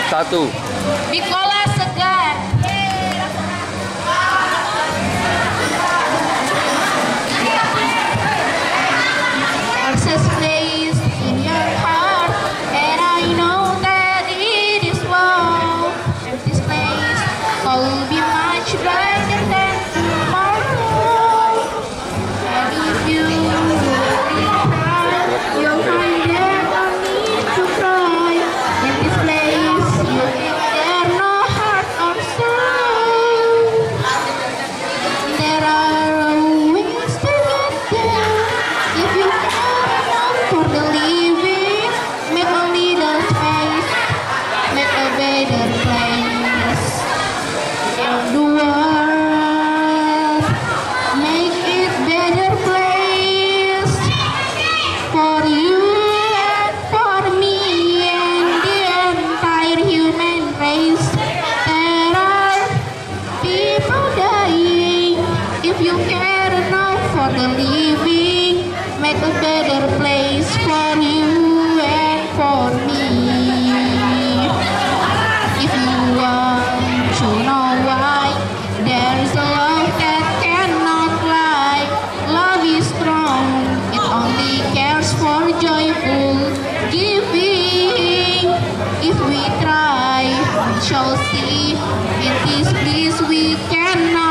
Satu. Bikola segar. Access place in your heart, and I know that it is love. And this place will be much brighter than tomorrow. And if you really cry, you'll find there no need to cry. In this place, you think there no heart or soul. There are ways to get there. If you care enough for the living, make a little space, make a better place. In the world, make it better place for you and for me and the entire human race. There are people dying. If you care enough for the living, make a better place for you and for me. If you want to know why, there is a love that cannot lie. Love is strong, it only cares for joyful giving. If we try, we shall see. In this bliss we cannot